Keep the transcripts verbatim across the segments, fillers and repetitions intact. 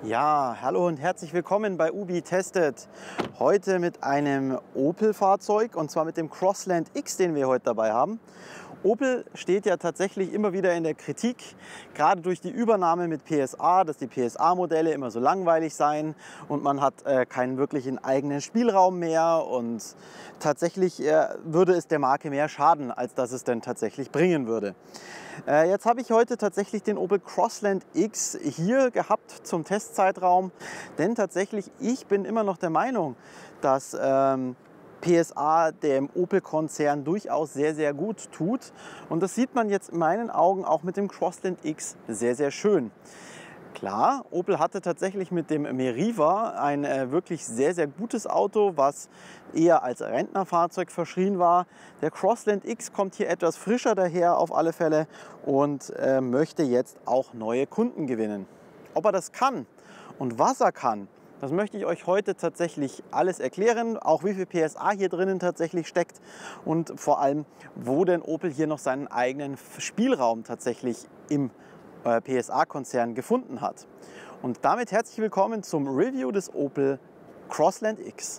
Ja, hallo und herzlich willkommen bei Ubi Testet. Heute mit einem Opel-Fahrzeug und zwar mit dem Crossland X, den wir heute dabei haben. Opel steht ja tatsächlich immer wieder in der Kritik, gerade durch die Übernahme mit P S A, dass die P S A-Modelle immer so langweilig seien und man hat äh, keinen wirklichen eigenen Spielraum mehr und tatsächlich äh, würde es der Marke mehr schaden, als dass es denn tatsächlich bringen würde. Äh, jetzt habe ich heute tatsächlich den Opel Crossland X hier gehabt zum Testzeitraum, denn tatsächlich ich bin immer noch der Meinung, dass ähm, P S A dem Opel-Konzern durchaus sehr, sehr gut tut. Und das sieht man jetzt in meinen Augen auch mit dem Crossland X sehr, sehr schön. Klar, Opel hatte tatsächlich mit dem Meriva ein äh, wirklich sehr, sehr gutes Auto, was eher als Rentnerfahrzeug verschrien war. Der Crossland X kommt hier etwas frischer daher auf alle Fälle und äh, möchte jetzt auch neue Kunden gewinnen. Ob er das kann und was er kann, das möchte ich euch heute tatsächlich alles erklären, auch wie viel P S A hier drinnen tatsächlich steckt und vor allem, wo denn Opel hier noch seinen eigenen Spielraum tatsächlich im äh, P S A-Konzern gefunden hat. Und damit herzlich willkommen zum Review des Opel Crossland X.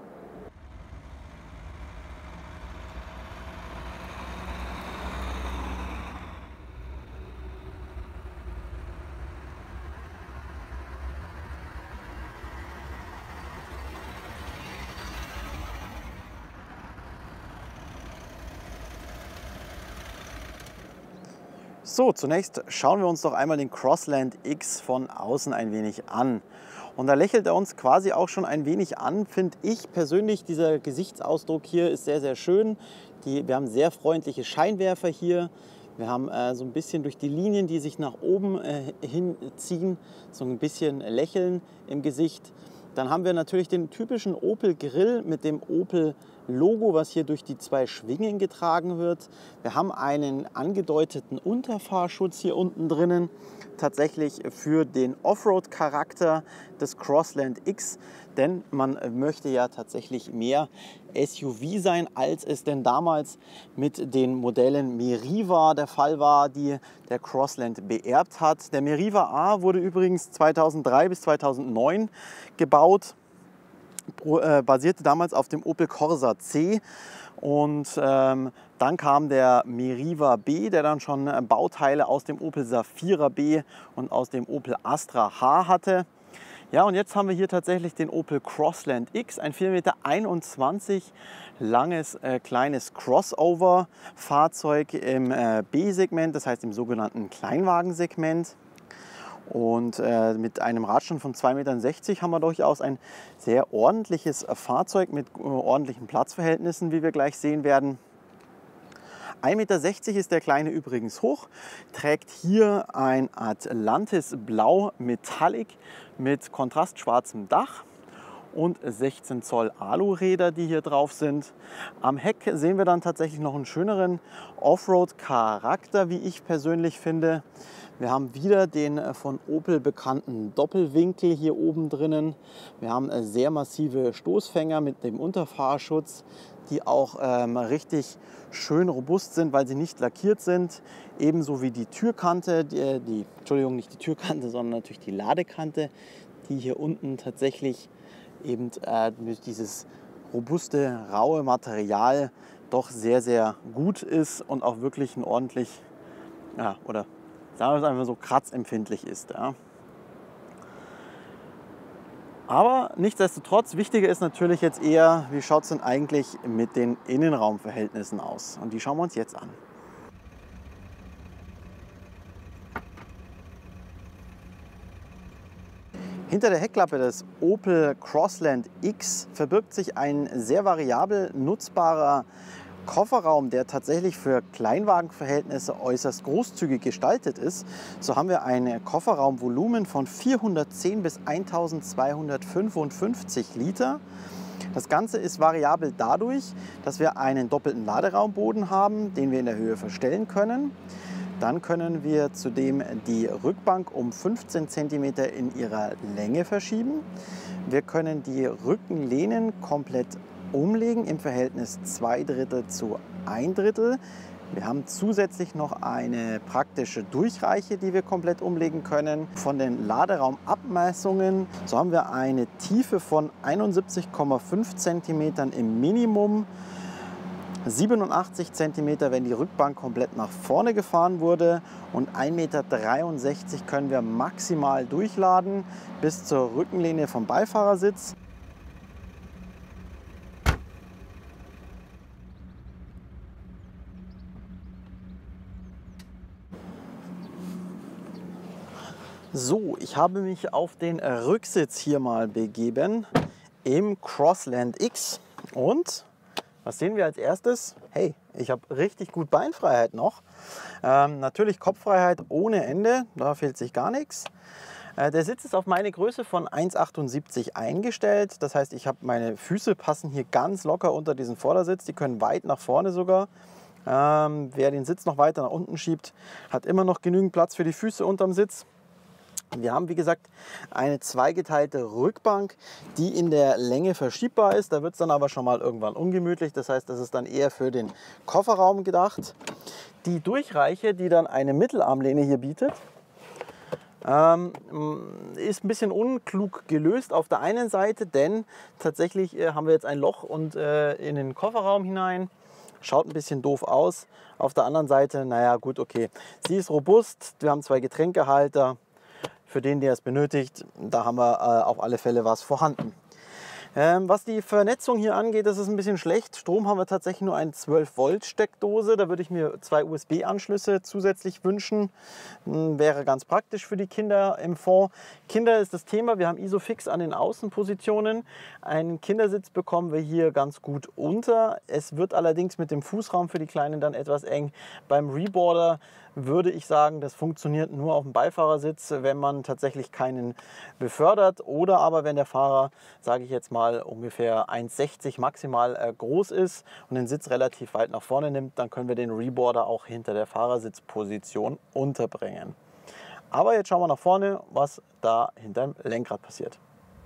So, zunächst schauen wir uns doch einmal den Crossland X von außen ein wenig an. Und da lächelt er uns quasi auch schon ein wenig an, finde ich persönlich. Dieser Gesichtsausdruck hier ist sehr, sehr schön. Die, wir haben sehr freundliche Scheinwerfer hier. Wir haben äh, so ein bisschen durch die Linien, die sich nach oben äh, hinziehen, so ein bisschen Lächeln im Gesicht. Dann haben wir natürlich den typischen Opel Grill mit dem Opel Logo, was hier durch die zwei Schwingen getragen wird. Wir haben einen angedeuteten Unterfahrschutz hier unten drinnen, tatsächlich für den Offroad-Charakter des Crossland X, denn man möchte ja tatsächlich mehr S U V sein, als es denn damals mit den Modellen Meriva der Fall war, die der Crossland beerbt hat. Der Meriva A wurde übrigens zweitausenddrei bis zweitausendneun gebaut, basierte damals auf dem Opel Corsa C und ähm, dann kam der Meriva B, der dann schon Bauteile aus dem Opel Safira B und aus dem Opel Astra H hatte. Ja, und jetzt haben wir hier tatsächlich den Opel Crossland X, ein vier Meter einundzwanzig langes äh, kleines Crossover-Fahrzeug im äh, B-Segment, das heißt im sogenannten Kleinwagensegment. Und äh, mit einem Radstand von zwei Meter sechzig haben wir durchaus ein sehr ordentliches Fahrzeug mit äh, ordentlichen Platzverhältnissen, wie wir gleich sehen werden. ein Meter sechzig ist der Kleine übrigens hoch, trägt hier ein Atlantis Blau Metallic mit kontrastschwarzem Dach und sechzehn Zoll Aluräder, die hier drauf sind. Am Heck sehen wir dann tatsächlich noch einen schöneren Offroad-Charakter, wie ich persönlich finde. Wir haben wieder den von Opel bekannten Doppelwinkel hier oben drinnen. Wir haben sehr massive Stoßfänger mit dem Unterfahrschutz, die auch ähm, richtig schön robust sind, weil sie nicht lackiert sind. Ebenso wie die Türkante, die, die, Entschuldigung, nicht die Türkante, sondern natürlich die Ladekante, die hier unten tatsächlich eben äh, durch dieses robuste, raue Material doch sehr, sehr gut ist und auch wirklich ein ordentlich, ja, oder sagen wir es einfach so, kratzempfindlich ist. Ja. Aber nichtsdestotrotz, wichtiger ist natürlich jetzt eher, wie schaut es denn eigentlich mit den Innenraumverhältnissen aus? Und die schauen wir uns jetzt an. Hinter der Heckklappe des Opel Crossland X verbirgt sich ein sehr variabel nutzbarer Kofferraum, der tatsächlich für Kleinwagenverhältnisse äußerst großzügig gestaltet ist. So haben wir ein Kofferraumvolumen von vierhundertzehn bis eintausendzweihundertfünfundfünfzig Liter. Das Ganze ist variabel dadurch, dass wir einen doppelten Laderaumboden haben, den wir in der Höhe verstellen können. Dann können wir zudem die Rückbank um fünfzehn Zentimeter in ihrer Länge verschieben. Wir können die Rückenlehnen komplett umlegen im Verhältnis zwei Drittel zu ein Drittel. Wir haben zusätzlich noch eine praktische Durchreiche, die wir komplett umlegen können. Von den Laderaumabmessungen, so haben wir eine Tiefe von einundsiebzig Komma fünf Zentimetern im Minimum, siebenundachtzig Zentimeter, wenn die Rückbank komplett nach vorne gefahren wurde, und ein Meter dreiundsechzig können wir maximal durchladen bis zur Rückenlehne vom Beifahrersitz. So, ich habe mich auf den Rücksitz hier mal begeben im Crossland X, und was sehen wir als erstes? Hey, ich habe richtig gut Beinfreiheit noch. Ähm, natürlich Kopffreiheit ohne Ende, da fehlt sich gar nichts. Äh, der Sitz ist auf meine Größe von eins Komma achtundsiebzig eingestellt. Das heißt, ich habe meine Füße passen hier ganz locker unter diesen Vordersitz. Die können weit nach vorne sogar. Ähm, wer den Sitz noch weiter nach unten schiebt, hat immer noch genügend Platz für die Füße unterm Sitz. Wir haben, wie gesagt, eine zweigeteilte Rückbank, die in der Länge verschiebbar ist. Da wird es dann aber schon mal irgendwann ungemütlich. Das heißt, das ist dann eher für den Kofferraum gedacht. Die Durchreiche, die dann eine Mittelarmlehne hier bietet, ähm, ist ein bisschen unklug gelöst auf der einen Seite, denn tatsächlich äh, haben wir jetzt ein Loch und äh, in den Kofferraum hinein. Schaut ein bisschen doof aus. Auf der anderen Seite, naja, gut, okay. Sie ist robust. Wir haben zwei Getränkehalter. Für den, der es benötigt, da haben wir äh, auf alle Fälle was vorhanden. Ähm, was die Vernetzung hier angeht, das ist ein bisschen schlecht. Strom haben wir tatsächlich nur eine zwölf Volt Steckdose. Da würde ich mir zwei U S B-Anschlüsse zusätzlich wünschen. Hm, wäre ganz praktisch für die Kinder im Fond. Kinder ist das Thema. Wir haben Isofix an den Außenpositionen. Einen Kindersitz bekommen wir hier ganz gut unter. Es wird allerdings mit dem Fußraum für die Kleinen dann etwas eng. Beim Reboarder würde ich sagen, das funktioniert nur auf dem Beifahrersitz, wenn man tatsächlich keinen befördert, oder aber wenn der Fahrer, sage ich jetzt mal, ungefähr eins Komma sechzig maximal äh, groß ist und den Sitz relativ weit nach vorne nimmt, dann können wir den Reboarder auch hinter der Fahrersitzposition unterbringen. Aber jetzt schauen wir nach vorne, was da hinter dem Lenkrad passiert.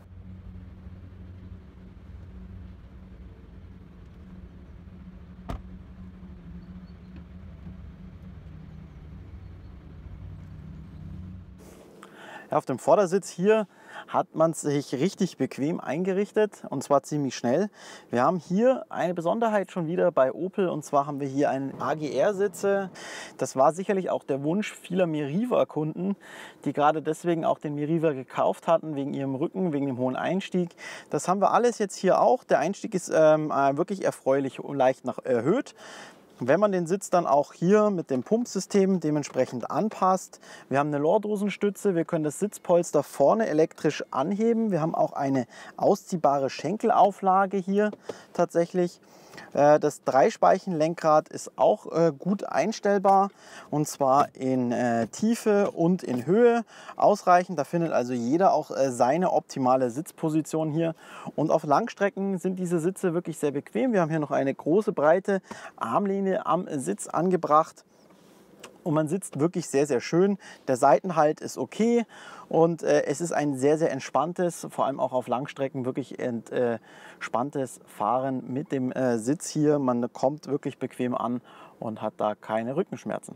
Auf dem Vordersitz hier hat man sich richtig bequem eingerichtet, und zwar ziemlich schnell. Wir haben hier eine Besonderheit schon wieder bei Opel, und zwar haben wir hier einen A G R-Sitze. Das war sicherlich auch der Wunsch vieler Meriva-Kunden, die gerade deswegen auch den Meriva gekauft hatten, wegen ihrem Rücken, wegen dem hohen Einstieg. Das haben wir alles jetzt hier auch. Der Einstieg ist ähm, wirklich erfreulich und leicht nach erhöht. Wenn man den Sitz dann auch hier mit dem Pumpsystem dementsprechend anpasst, wir haben eine Lordosenstütze, wir können das Sitzpolster vorne elektrisch anheben, wir haben auch eine ausziehbare Schenkelauflage hier tatsächlich. Das Dreispeichenlenkrad ist auch gut einstellbar, und zwar in Tiefe und in Höhe ausreichend. Da findet also jeder auch seine optimale Sitzposition hier. Und auf Langstrecken sind diese Sitze wirklich sehr bequem. Wir haben hier noch eine große, breite Armlehne am Sitz angebracht. Und man sitzt wirklich sehr, sehr schön. Der Seitenhalt ist okay, und äh, es ist ein sehr, sehr entspanntes, vor allem auch auf Langstrecken, wirklich entspanntes Fahren mit dem äh, Sitz hier. Man kommt wirklich bequem an und hat da keine Rückenschmerzen.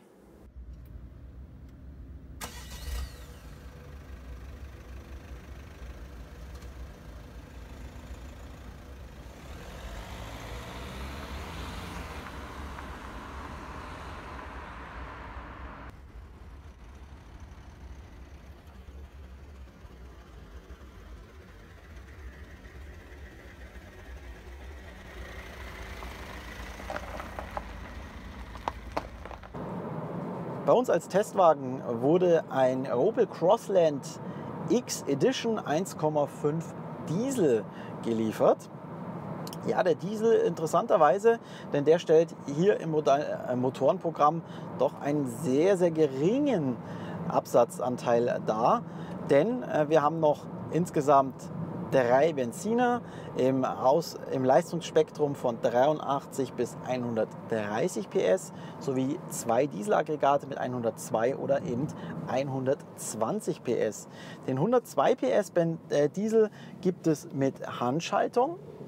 Bei uns als Testwagen wurde ein Opel Crossland X Edition eins Komma fünf Diesel geliefert. Ja, der Diesel interessanterweise, denn der stellt hier im Motorenprogramm doch einen sehr, sehr geringen Absatzanteil dar. Denn äh, wir haben noch insgesamt drei Benziner im, Aus, im Leistungsspektrum von dreiundachtzig bis hundertdreißig P S sowie zwei Dieselaggregate mit hundertzwei oder eben hundertzwanzig P S. Den hundertzwei P S Diesel gibt es mit Handschaltung.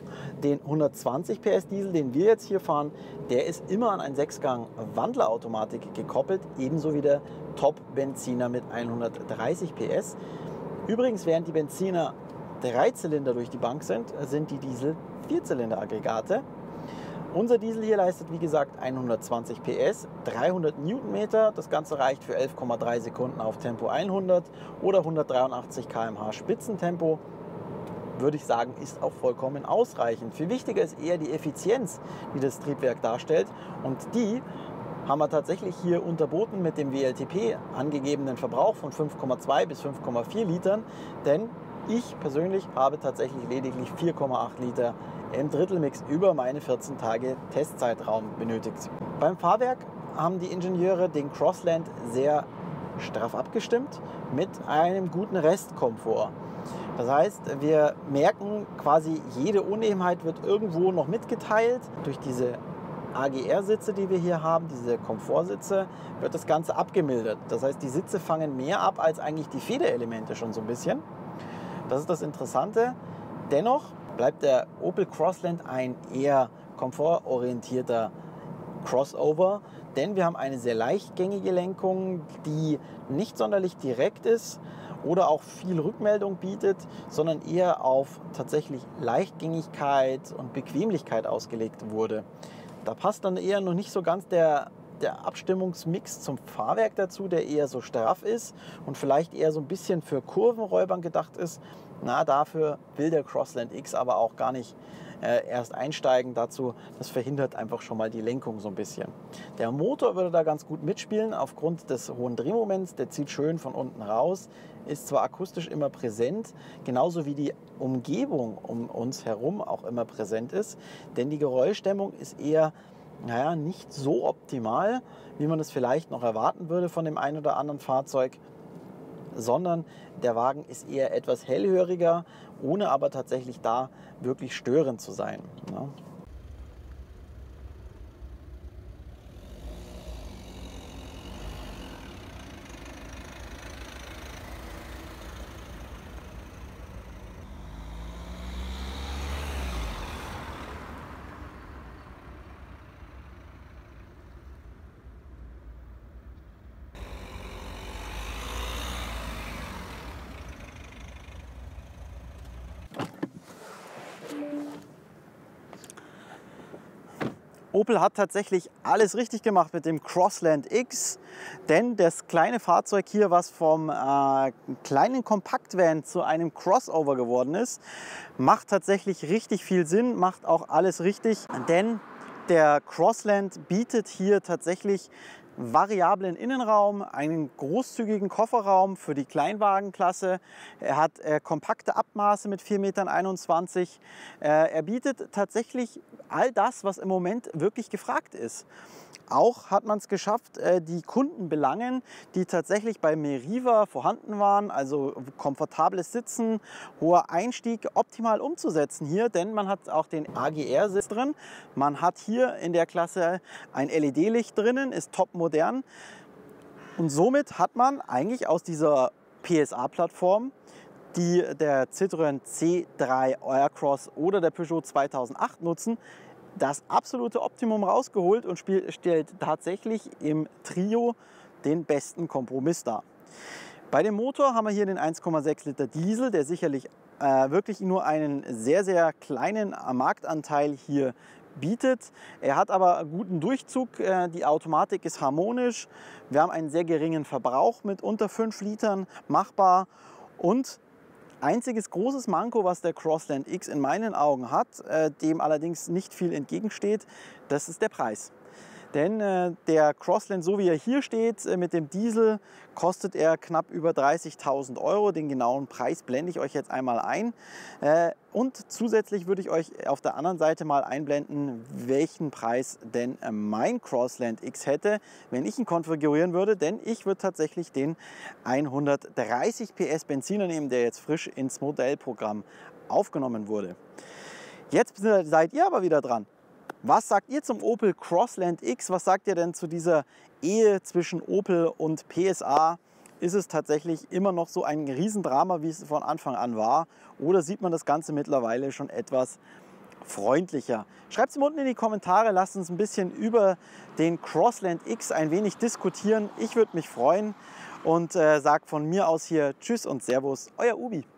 Den hundertzwanzig P S Diesel, den wir jetzt hier fahren, der ist immer an einen Sechsgang-Wandlerautomatik gekoppelt, ebenso wie der Top-Benziner mit hundertdreißig P S. Übrigens, während die Benziner Dreizylinder durch die Bank sind, sind die Diesel Vierzylinder-Aggregate. Unser Diesel hier leistet, wie gesagt, hundertzwanzig P S, dreihundert Newtonmeter. Das Ganze reicht für elf Komma drei Sekunden auf Tempo hundert oder hundertdreiundachtzig Kilometer pro Stunde Spitzentempo. Würde ich sagen, ist auch vollkommen ausreichend. Viel wichtiger ist eher die Effizienz, die das Triebwerk darstellt. Und die haben wir tatsächlich hier unterboten mit dem W L T P angegebenen Verbrauch von fünf Komma zwei bis fünf Komma vier Litern. Denn ich persönlich habe tatsächlich lediglich vier Komma acht Liter im Drittelmix über meine vierzehn Tage Testzeitraum benötigt. Beim Fahrwerk haben die Ingenieure den Crossland sehr straff abgestimmt mit einem guten Restkomfort. Das heißt, wir merken quasi, jede Unebenheit wird irgendwo noch mitgeteilt. Durch diese A G R-Sitze, die wir hier haben, diese Komfortsitze, wird das Ganze abgemildert. Das heißt, die Sitze fangen mehr ab als eigentlich die Federelemente schon so ein bisschen. Das ist das Interessante. Dennoch bleibt der Opel Crossland ein eher komfortorientierter Crossover, denn wir haben eine sehr leichtgängige Lenkung, die nicht sonderlich direkt ist oder auch viel Rückmeldung bietet, sondern eher auf tatsächlich Leichtgängigkeit und Bequemlichkeit ausgelegt wurde. Da passt dann eher noch nicht so ganz der, der Abstimmungsmix zum Fahrwerk dazu, der eher so straff ist und vielleicht eher so ein bisschen für Kurvenräubern gedacht ist. Na, dafür will der Crossland X aber auch gar nicht äh, erst einsteigen dazu. Das verhindert einfach schon mal die Lenkung so ein bisschen. Der Motor würde da ganz gut mitspielen aufgrund des hohen Drehmoments. Der zieht schön von unten raus, ist zwar akustisch immer präsent, genauso wie die Umgebung um uns herum auch immer präsent ist, denn die Geräuschdämmung ist eher, naja, nicht so optimal, wie man es vielleicht noch erwarten würde von dem einen oder anderen Fahrzeug, sondern der Wagen ist eher etwas hellhöriger, ohne aber tatsächlich da wirklich störend zu sein. Ja. Opel hat tatsächlich alles richtig gemacht mit dem Crossland X, denn das kleine Fahrzeug hier, was vom äh, kleinen Kompaktvan zu einem Crossover geworden ist, macht tatsächlich richtig viel Sinn, macht auch alles richtig, denn der Crossland bietet hier tatsächlich variablen Innenraum, einen großzügigen Kofferraum für die Kleinwagenklasse. Er hat äh, kompakte Abmaße mit vier Komma einundzwanzig Meter. Äh, er bietet tatsächlich all das, was im Moment wirklich gefragt ist. Auch hat man es geschafft, die Kundenbelangen, die tatsächlich bei Meriva vorhanden waren, also komfortables Sitzen, hoher Einstieg, optimal umzusetzen hier, denn man hat auch den A G R-Sitz drin. Man hat hier in der Klasse ein L E D-Licht drinnen, ist top modern. Und somit hat man eigentlich aus dieser P S A-Plattform, die der Citroën C drei Aircross oder der Peugeot zweitausendacht nutzen, das absolute Optimum rausgeholt und spiel, stellt tatsächlich im Trio den besten Kompromiss dar. Bei dem Motor haben wir hier den eins Komma sechs Liter Diesel, der sicherlich äh, wirklich nur einen sehr, sehr kleinen Marktanteil hier bietet. Er hat aber guten Durchzug, äh, die Automatik ist harmonisch, wir haben einen sehr geringen Verbrauch mit unter fünf Litern machbar und einziges großes Manko, was der Crossland X in meinen Augen hat, äh, dem allerdings nicht viel entgegensteht, das ist der Preis. Denn äh, der Crossland, so wie er hier steht, äh, mit dem Diesel, kostet er knapp über dreißigtausend Euro. Den genauen Preis blende ich euch jetzt einmal ein. Äh, und zusätzlich würde ich euch auf der anderen Seite mal einblenden, welchen Preis denn äh, mein Crossland X hätte, wenn ich ihn konfigurieren würde. Denn ich würde tatsächlich den hundertdreißig P S Benziner nehmen, der jetzt frisch ins Modellprogramm aufgenommen wurde. Jetzt seid ihr aber wieder dran. Was sagt ihr zum Opel Crossland X? Was sagt ihr denn zu dieser Ehe zwischen Opel und P S A? Ist es tatsächlich immer noch so ein Riesendrama, wie es von Anfang an war? Oder sieht man das Ganze mittlerweile schon etwas freundlicher. Schreibt es mir unten in die Kommentare, lasst uns ein bisschen über den Crossland X ein wenig diskutieren. Ich würde mich freuen und äh, sage von mir aus hier Tschüss und Servus, euer Ubi.